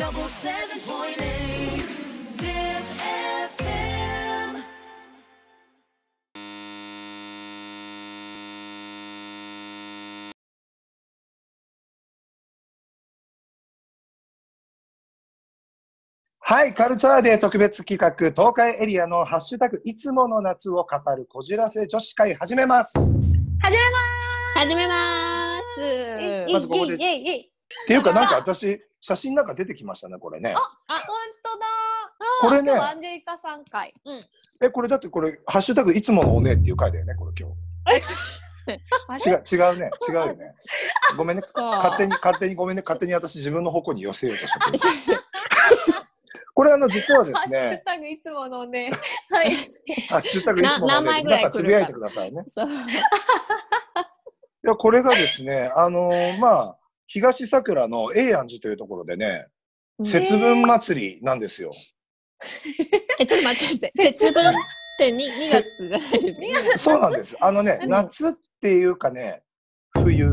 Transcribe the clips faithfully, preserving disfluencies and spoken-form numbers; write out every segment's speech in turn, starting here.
セブンポイントエイト Zip エフエム。 はい、カルチャーデー特別企画、東海エリアのハッシュタグいつもの夏を語るこじらせ女子会始めます。 始めま始めまーす。 まずここでイエイイエイイエイ。 っていうかなんか私写真なんか出てきましたねこれね。 あ、本当だ。 これね今日はアンジェリカさん回。うん。 えこれだってこれハッシュタグいつものおねっていう回だよねこれ今日。違う違うね違うよね。ごめんね勝手に勝手にごめんね勝手に私自分の方向に寄せようとしちゃって。これあの実はですハッシュね。 タグいつものね。はい。 ハッシュタグいつものおね。皆さんつぶやいてくださいね。 そう。 いやこれがですねあのー、まあ東桜の永安寺というところでね、節分祭りなんですよ。 えちょっと待ってください。節分ってににがつじゃないですか。 そうなんです。あのね夏っていうかね冬。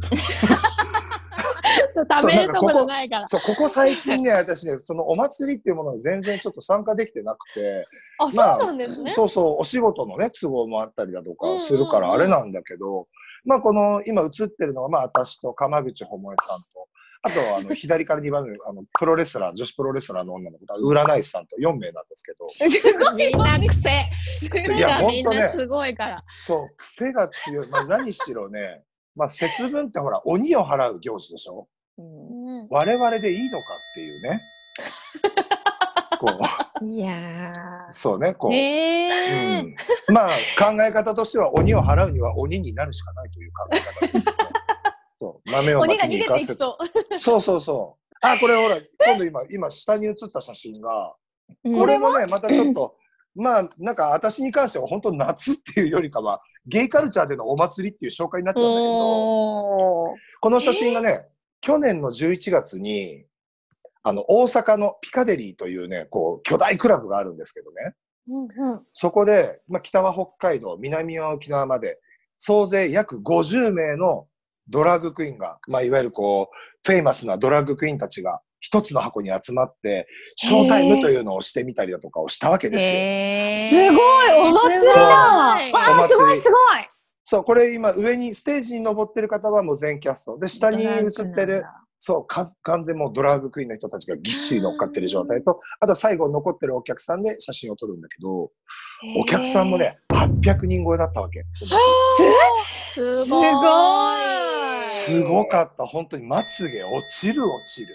食べるとこじゃないから。 そうここ最近ね私ねそのお祭りっていうものに全然ちょっと参加できてなくて。 あ、そうなんですね。 そうそうお仕事のね都合もあったりだとかするからあれなんだけど、まあこの今映ってるのはまあ私と鎌口百恵さんと。あとあの左からにばんめあのプロレスラー女子プロレスラーの女の子占い師さんとよんめいなんですけどみんな癖いやみんなすごいからそう癖が強い、まあ、何しろね、まあ、節分ってほら鬼を払う行事でしょ、うん、我々でいいのかっていうねこういやーそうねこう、 ねうん、まあ考え方としては鬼を払うには鬼になるしかないという考え方ですね。そう豆をまきに行かせてそうそうそうそうあこれほら今度今今下に写った写真がこれもねまたちょっとまあなんか私に関しては本当夏っていうよりかはゲイカルチャーでのお祭りっていう紹介になっちゃうんだけどこの写真がね去年のじゅういちがつにあの大阪のピカデリーというねこう巨大クラブがあるんですけどね、うんうん、そこで、まあ、北は北海道南は沖縄まで総勢約ごじゅうめいのドラッグクイーンが、まあ、いわゆるこうフェイマスなドラッグクイーンたちが一つの箱に集まってショータイムというのをしてみたりだとかをしたわけですよ。 すごいお祭りだ。わあすごいすごい。 そうこれ今上にステージに登ってる方はもう全キャストで下に映ってるそう完全もうドラッグクイーンの人たちがぎっしり乗っかってる状態とあと最後残ってるお客さんで写真を撮るんだけどお客さんもねはっぴゃくにん超えだったわけ。 すごい。 すごかった本当にまつげ落ちる落ちる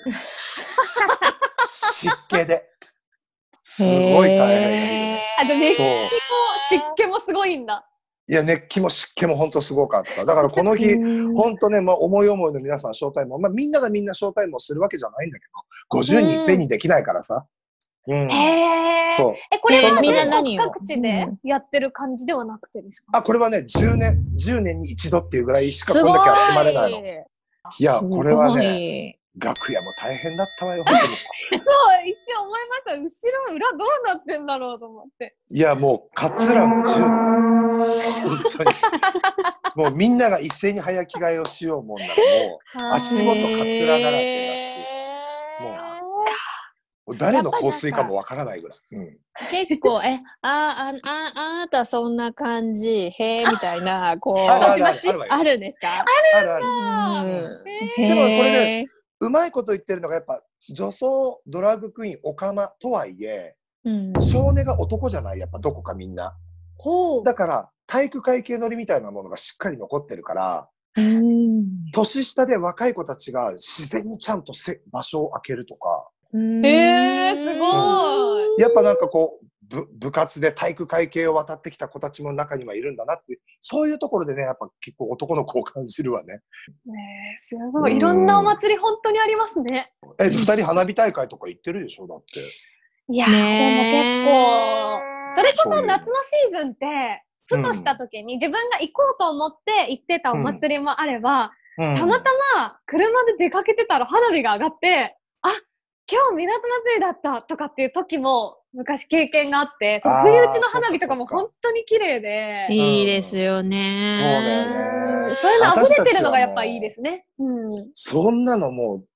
湿気ですごい大変あと熱気も湿気もすごいんだ。 いや熱気も湿気も本当すごかっただからこの日本当ね、まあ、思い思いの皆さんショータイム、まあ、みんながみんなショータイムをするわけじゃないんだけどごじゅうにんいっぺんにできないからさ、うん、 へーえこれは全国各地でやってる感じではなくてですか？ あこれはねじゅうねんじゅうねんに一度っていうぐらいしかこんだけ集まれないの。いやこれはね楽屋も大変だったわよ本当に。 そう一瞬思いました後ろ裏どうなってんだろうと思って。 いやもうカツラも絨毯本当にもうみんなが一斉に早着替えをしようもんならもう足元カツラだらけだしもう誰の香水かもわからないぐらい、うん、 結構えああああなたそんな感じへえみたいなこうあるあるあるあるんですか？ あるある、うん、でもこれねうまいこと言ってるのがやっぱ女装ドラッグクイーンオカマとはいえ、うん、少年が男じゃないやっぱどこかみんなだから体育会系乗りみたいなものがしっかり残ってるからうん年下で若い子たちが自然にちゃんとせ場所を空けるとかえー、すごい、 うん、やっぱなんかこう部、部活で体育会系を渡ってきた子たちも中にはいるんだなってそういうところでねやっぱ結構男の子を感じるわね。 ねえすごいいろんなお祭り本当にありますね。 え二人花火大会とか行ってるでしょだって。 いやでも結構それこそ夏のシーズンってふとした時に自分が行こうと思って行ってたお祭りもあれば、うん、たまたま車で出かけてたら花火が上がってあ今日港祭りだったとかっていう時も昔経験があって不意打ちの花火とかも本当に綺麗でいいですよね。 そうだよね。 そういうの溢れてるのがやっぱいいですね。 うん、そんなのもう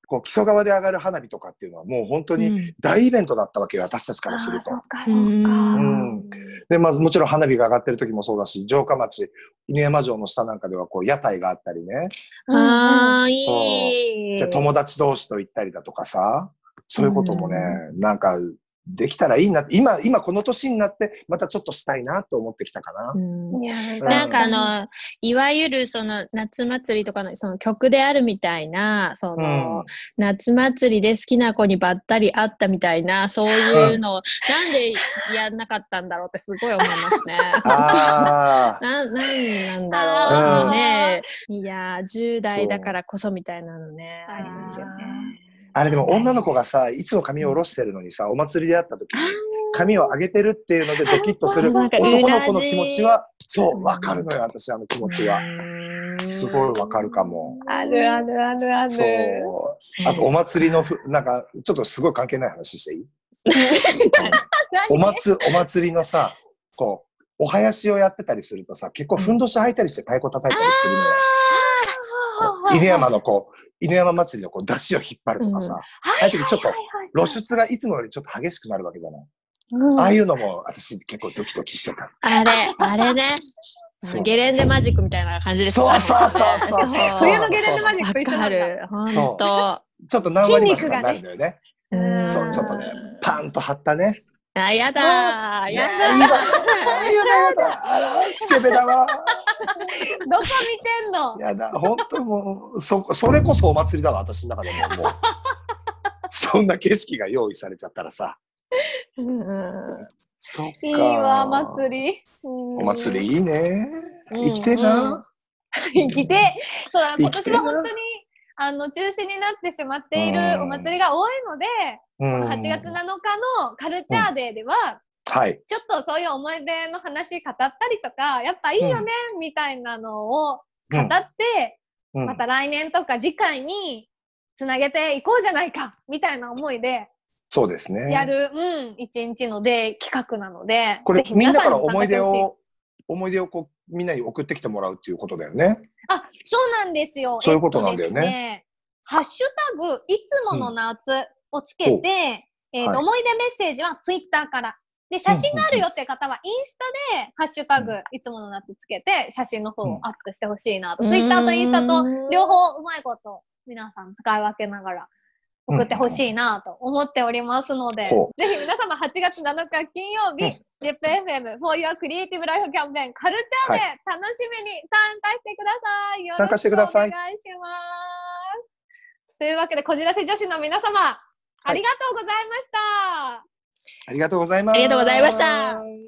こう木曽川で上がる花火とかっていうのはもう本当に大イベントだったわけよ、私たちからすると。 あーそっかそっか。 うんうんで、まずもちろん花火が上がってる時もそうだし、城下町、犬山城の下なんかではこう屋台があったりね。 ああ、いい。 で、友達同士と行ったりだとかさ、そういうこともね、なんかできたらいいなって、今、今この年になってまたちょっとしたいなと思ってきたかな。 うんいやなんかあの、いわゆるその夏祭りとかのその曲であるみたいな、その、 うん夏祭りで好きな子にばったり会ったみたいな、そういうのを、なんでやんなかったんだろうってすごい思いますね。 ああ、 な、なんなんだろう。 うんねいや、じゅう代だからこそみたいなのね、 そうありますよね。 あれでも女の子がさ、いつも髪を下ろしてるのにさ、お祭りで会った時に髪を上げてるっていうのでドキッとするなんか男の子の気持ちは、 うそう、 んわかるのよ、私あの気持ちは。すごいわかるかも。 あるあるあるある。 そう。あとお祭りのふ、なんか、ちょっとすごい関係ない話していいお祭お祭りのさ、こう、お囃子をやってたりするとさ、結構ふんどし履いたりして太鼓叩いたりするのよ。犬山のこう、犬山祭りのこう出汁を引っ張るとかさ、ああいう時ちょっと露出がいつもよりちょっと激しくなるわけじゃない。 うんああいうのも私結構ドキドキしてた。 あれ、あれね。 そうゲレンデマジックみたいな感じですそうそうそうそうそう冬のゲレンデマジックとわ一緒なんだ。 かる。ほんと。 ちょっと何割増しになるんだよね。 うんそう、ちょっとね、パンと張ったね。 あ、やだー。やねえいいわやだやだあら、スケベだわ。 どこ見てんの？ やだ、本当もう、そ、それこそお祭りだわ、私の中でも。もうそんな景色が用意されちゃったらさ。 うんそっか。 いいわ、祭り。 お祭りいいね。 うん生きてえな。 生きて、そうだ、今生きてる年は本当に、あの、中止になってしまっているお祭りが多いので、 うんこのはちがつなのかのカルチャーデーでは、 はい。 ちょっとそういう思い出の話語ったりとか、やっぱいいよね、みたいなのを語って、 うんまた来年とか次回につなげていこうじゃないか、みたいな思いでそうですね。 やる、うん、一日のデー企画なので、 これぜひみんなから皆さんにも参思い出加してほしい。 を、思い出をこう、みんなに送ってきてもらうっていうことだよね。 あ、そうなんですよ。 そういうことなんだよねえっとですね。ハッシュタグ、いつもの夏をつけて、えっと、 はい思い出メッセージはツイッターから。で、写真があるよっていう方は、インスタで、ハッシュタグ、いつもの夏つけて、写真の方をアップしてほしいなと。 うんツイッターとインスタと、両方うまいこと、皆さん使い分けながら、送ってほしいなと思っておりますので、 ほぜひ皆様はちがつなのか金曜日、 うんゼップエフエム For Your Creative Life キャンペーンカルチャーで楽しみに参加してください。よろ参加してくださいしくお願いします。というわけで、こじらせ女子の皆様、ありがとうございました。 ありがとうございます。 ありがとうございました。